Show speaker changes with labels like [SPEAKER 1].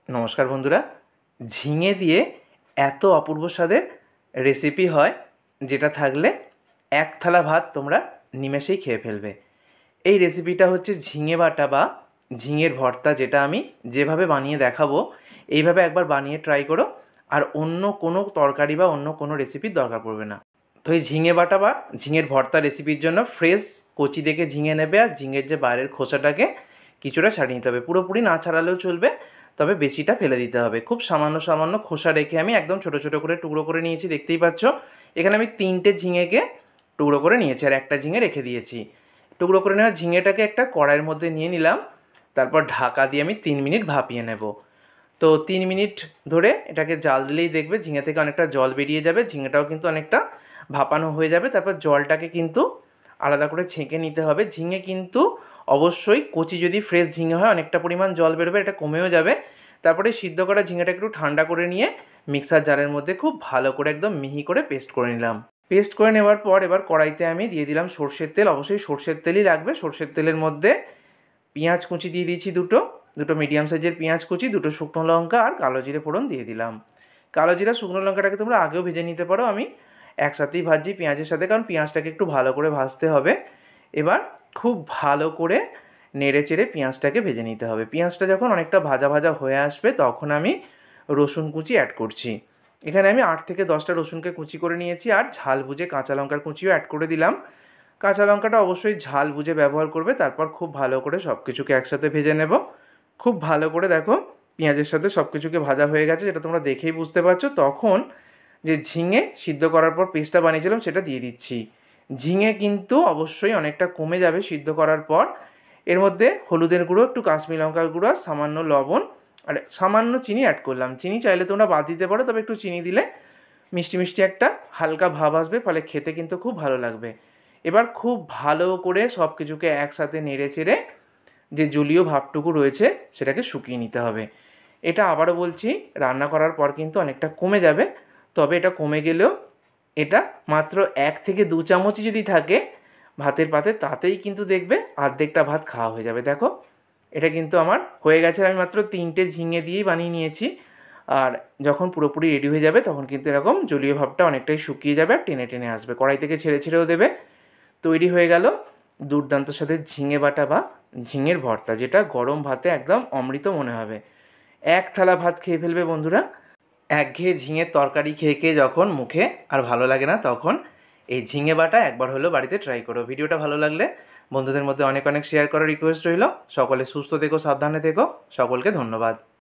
[SPEAKER 1] নমস্কার বন্ধুরা, ঝিঙে দিয়ে এত অপূর্ব স্বাদের রেসিপি হয় যেটা থাকলে এক থালা ভাত তোমরা নিমেষেই খেয়ে ফেলবে। এই রেসিপিটা হচ্ছে ঝিঙে বাটা বা ঝিঙের ভর্তা, যেটা আমি যেভাবে বানিয়ে দেখাবো এইভাবে একবার বানিয়ে ট্রাই করো, আর অন্য কোনো তরকারি বা অন্য কোনো রেসিপির দরকার পড়বে না। তো এই ঝিঙে বাটা বা ঝিঙের ভর্তা রেসিপির জন্য ফ্রেশ কচি দেখে ঝিঙে নেবে, আর ঝিঙের যে বাইরের খোসাটাকে কিছুটা ছাড়িয়ে নিতে হবে, পুরোপুরি না ছাড়ালেও চলবে, তবে বেশিটা ফেলে দিতে হবে। খুব সামান্য সামান্য খোসা রেখে আমি একদম ছোটো ছোটো করে টুকরো করে নিয়েছি, দেখতেই পাচ্ছ। এখানে আমি 3টে ঝিঙেকে টুকরো করে নিয়েছি আর একটা ঝিঙে রেখে দিয়েছি। টুকরো করে নেওয়া ঝিঙেটাকে একটা কড়াইয়ের মধ্যে নিয়ে নিলাম, তারপর ঢাকা দিয়ে আমি 3 মিনিট ভাপিয়ে নেব। তো 3 মিনিট ধরে এটাকে জাল দিলেই দেখবে ঝিঙে থেকে অনেকটা জল বেরিয়ে যাবে, ঝিঙেটাও কিন্তু অনেকটা ভাপানো হয়ে যাবে। তারপর জলটাকে কিন্তু আলাদা করে ছেঁকে নিতে হবে। ঝিঙে কিন্তু অবশ্যই কচি যদি ফ্রেশ ঝিঙে হয় অনেকটা পরিমাণ জল বেরোবে, এটা কমেও যাবে। তারপরে সিদ্ধ করা ঝিঙেটা একটু ঠান্ডা করে নিয়ে মিক্সার জারের মধ্যে খুব ভালো করে একদম মিহি করে পেস্ট করে নিলাম। পেস্ট করে নেওয়ার পর এবার কড়াইতে আমি দিয়ে দিলাম সর্ষের তেল। অবশ্যই সর্ষের তেলই লাগবে। সর্ষের তেলের মধ্যে পেঁয়াজ কুচি দিয়ে দিয়েছি, দুটো মিডিয়াম সাইজের পেঁয়াজ কুচি, দুটো শুকনো লঙ্কা আর কালো জিরে ফোড়ন দিয়ে দিলাম। কালো জিরা শুকনো লঙ্কাটাকে তোমরা আগেও ভেজে নিতে পারো, আমি একসাথেই ভাজছি পেঁয়াজের সাথে, কারণ পেঁয়াজটাকে একটু ভালো করে ভাজতে হবে। এবার খুব ভালো করে নেড়ে চেড়ে পেঁয়াজটাকে ভেজে নিতে হবে। পেঁয়াজটা যখন অনেকটা ভাজা ভাজা হয়ে আসবে তখন আমি রসুন কুচি অ্যাড করছি। এখানে আমি 8 থেকে 10টা রসুনকে কুচি করে নিয়েছি, আর ঝাল বুঝে কাঁচা লঙ্কার কুচিও অ্যাড করে দিলাম। কাঁচা লঙ্কাটা অবশ্যই ঝাল বুঝে ব্যবহার করবে। তারপর খুব ভালো করে সব কিছুকে একসাথে ভেজে নেব। খুব ভালো করে দেখো পেঁয়াজের সাথে সব কিছুকে ভাজা হয়ে গেছে, যেটা তোমরা দেখেই বুঝতে পারছো। তখন যে ঝিঙে সিদ্ধ করার পর পেস্টটা বানিয়েছিলাম সেটা দিয়ে দিচ্ছি। ঝিঙে কিন্তু অবশ্যই অনেকটা কমে যাবে সিদ্ধ করার পর। এর মধ্যে হলুদের গুঁড়ো, একটু কাশ্মীরি লঙ্কার গুঁড়ো, সামান্য লবণ আর সামান্য চিনি অ্যাড করলাম। চিনি চাইলে তোমরা বাদ দিতে পারো, তবে একটু চিনি দিলে মিষ্টি মিষ্টি একটা হালকা ভাব আসবে, ফলে খেতে কিন্তু খুব ভালো লাগবে। এবার খুব ভালো করে সব কিছুকে একসাথে নেড়ে চেড়ে যে জলীয় ভাবটুকু রয়েছে সেটাকে শুকিয়ে নিতে হবে। এটা আবারও বলছি, রান্না করার পর কিন্তু অনেকটা কমে যাবে, তবে এটা কমে গেলেও এটা মাত্র 1 থেকে 2 চামচই যদি থাকে ভাতের পাতে, তাতেই কিন্তু দেখবে অর্ধেকটা ভাত খাওয়া হয়ে যাবে। দেখো এটা কিন্তু আমার হয়ে গেছে, আমি মাত্র 3টে ঝিঙে দিয়েই বানিয়ে নিয়েছি। আর যখন পুরোপুরি রেডি হয়ে যাবে তখন কিন্তু এরকম জলীয় ভাবটা অনেকটাই শুকিয়ে যাবে আর টেনে টেনে আসবে, কড়াই থেকে ছেড়ে ছেড়েও দেবে। তৈরি হয়ে গেল দুর্দান্ত স্বাদের ঝিঙে বাটা বা ঝিঙের ভর্তা, যেটা গরম ভাতে একদম অমৃত মনে হবে। এক থালা ভাত খেয়ে ফেলবে বন্ধুরা। একঘেয়ে ঝিঙের তরকারি খেয়ে খেয়ে যখন মুখে আর ভালো লাগে না, তখন এই ঝিঙে বাটা একবার হলেও বাড়িতে ট্রাই করো। ভিডিওটা ভালো লাগলে বন্ধুদের মধ্যে অনেক অনেক শেয়ার করার রিকোয়েস্ট রইল। সকলে সুস্থ থেকো, সাবধানে থেকো, সকলকে ধন্যবাদ।